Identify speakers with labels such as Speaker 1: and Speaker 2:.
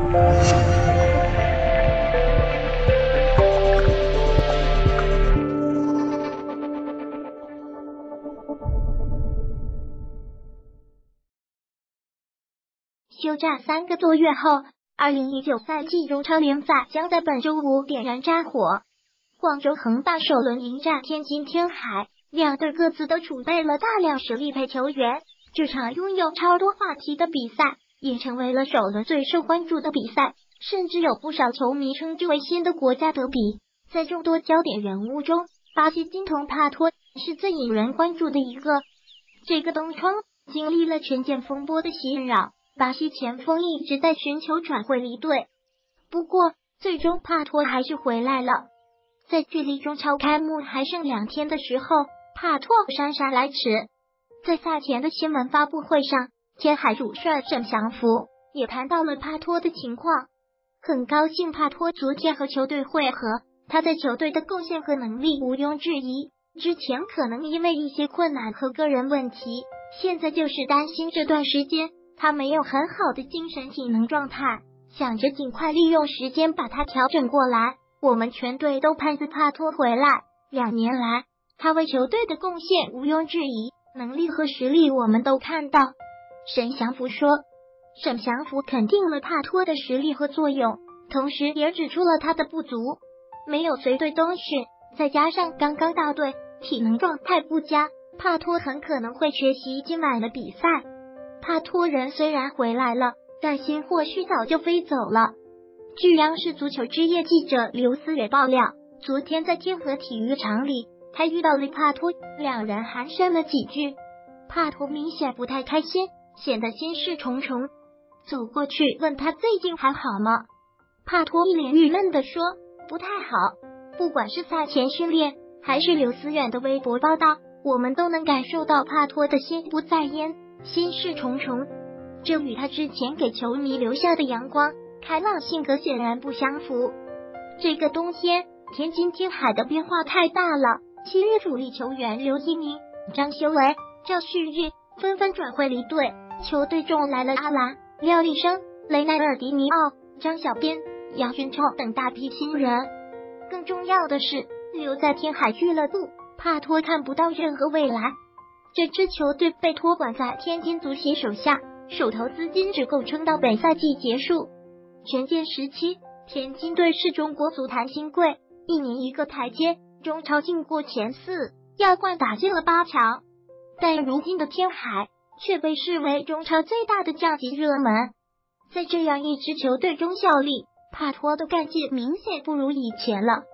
Speaker 1: 休战3个多月后，2019赛季中超联赛将在本周五点燃战火。广州恒大首轮迎战天津天海，两队各自都储备了大量实力派球员。这场拥有超多话题的比赛也成为了首轮最受关注的比赛，甚至有不少球迷称之为新的国家德比。在众多焦点人物中，巴西金童帕托是最引人关注的一个。这个冬窗经历了权健风波的袭扰，巴西前锋一直在寻求转会离队，不过最终帕托还是回来了。在距离中超开幕还剩2天的时候，帕托姗姗来迟。在赛前的新闻发布会上，天海主帅沈祥福也谈到了帕托的情况，很高兴帕托昨天和球队会合，他在球队的贡献和能力毋庸置疑。之前可能因为一些困难和个人问题，现在就是担心这段时间他没有很好的精神体能状态，想着尽快利用时间把他调整过来。我们全队都盼着帕托回来，2年来他为球队的贡献毋庸置疑，能力和实力我们都看到。沈祥福说，沈祥福肯定了帕托的实力和作用，同时也指出了他的不足，没有随队冬训，再加上刚刚到队，体能状态不佳，帕托很可能会缺席今晚的比赛。帕托人虽然回来了，但心或许早就飞走了。据央视足球之夜记者刘思远爆料，昨天在天河体育场里，他遇到了帕托，两人寒暄了几句。帕托明显不太开心，显得心事重重。走过去问他最近还好吗？帕托一脸郁闷地说，不太好。不管是赛前训练，还是刘思远的微博报道，我们都能感受到帕托的心不在焉，心事重重。这与他之前给球迷留下的阳光开朗性格显然不相符。这个冬天，天津天海的变化太大了。7月主力球员刘一鸣、张修为、赵旭日纷纷转会离队，球队中来了阿兰、廖立生、雷奈尔迪尼奥、张小边、杨俊超等大批新人。更重要的是，留在天海俱乐部，帕托看不到任何未来。这支球队被托管在天津足协手下，手头资金只够撑到本赛季结束。权健时期，天津队是中国足坛新贵，1年1个台阶，中超进过前4，亚冠打进了8强。但如今的天海却被视为中超最大的降级热门。在这样一支球队中效力，帕托的干劲明显不如以前了。